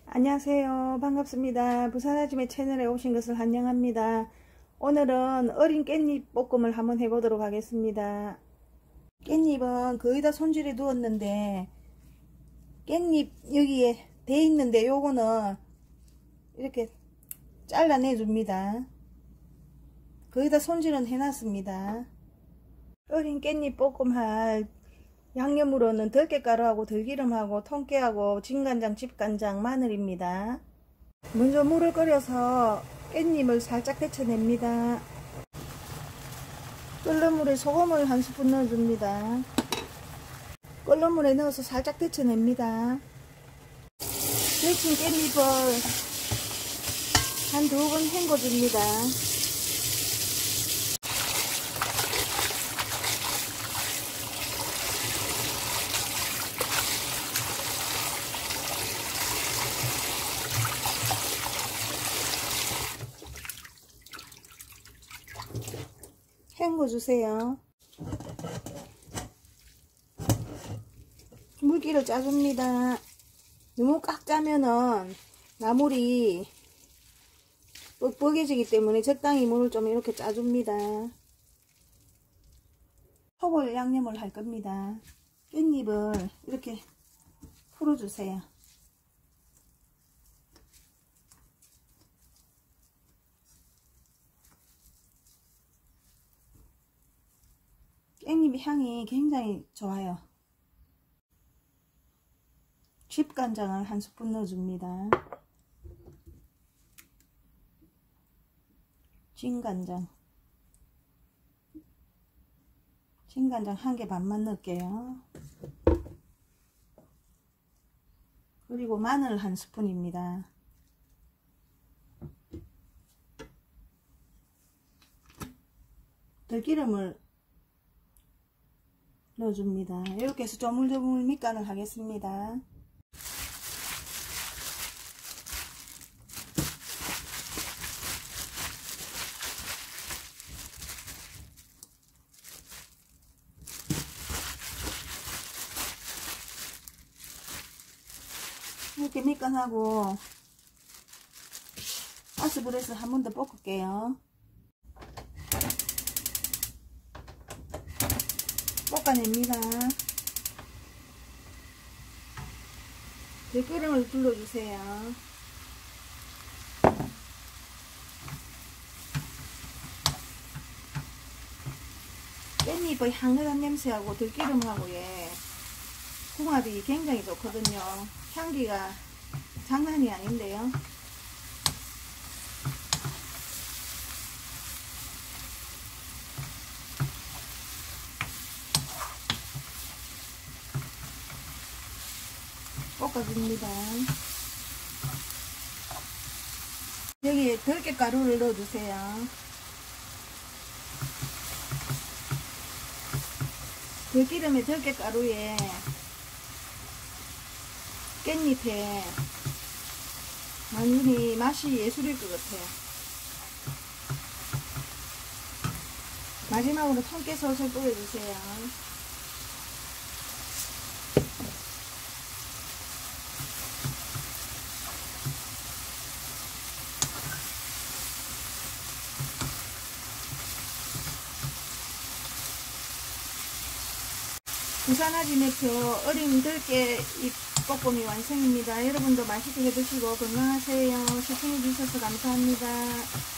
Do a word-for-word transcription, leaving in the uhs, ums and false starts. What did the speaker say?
안녕하세요. 반갑습니다. 부산아줌의 채널에 오신 것을 환영합니다. 오늘은 어린 깻잎 볶음을 한번 해보도록 하겠습니다. 깻잎은 거의 다 손질해 두었는데 깻잎 여기에 돼 있는데 요거는 이렇게 잘라내 줍니다. 거의 다 손질은 해놨습니다. 어린 깻잎 볶음할 양념으로는 들깨가루하고 들기름하고 통깨하고 진간장, 집간장, 마늘입니다. 먼저 물을 끓여서 깻잎을 살짝 데쳐냅니다. 끓는 물에 소금을 한 스푼 넣어줍니다. 끓는 물에 넣어서 살짝 데쳐냅니다. 데친 깻잎을 한 두 번 헹궈줍니다. 헹궈주세요. 물기를 짜줍니다. 너무 꽉 짜면은 나물이 뻑뻑해지기 때문에 적당히 물을 좀 이렇게 짜줍니다. 소골 양념을 할 겁니다. 깻잎을 이렇게 풀어주세요. 깻잎 향이 굉장히 좋아요. 집간장을 한 스푼 넣어줍니다. 진간장 진간장 한 개 반만 넣을게요. 그리고 마늘 한 스푼입니다. 들기름을 넣어줍니다. 이렇게 해서 조물조물 밑간을 하겠습니다. 이렇게 밑간하고 가스불에서 한 번 더 볶을게요. 볶아냅니다. 들기름을 둘러주세요. 깻잎의 향긋한 냄새하고 들기름하고의 궁합이 굉장히 좋거든요. 향기가 장난이 아닌데요. 볶아줍니다. 여기에 들깨가루를 넣어주세요. 들기름에 들깨가루에 깻잎에 완전히 맛이 예술일 것 같아요. 마지막으로 통깨 솔솔 뿌려주세요. 부산아지매표 어린 들깨 잎 볶음이 완성입니다. 여러분도 맛있게 해드시고 건강하세요. 시청해주셔서 감사합니다.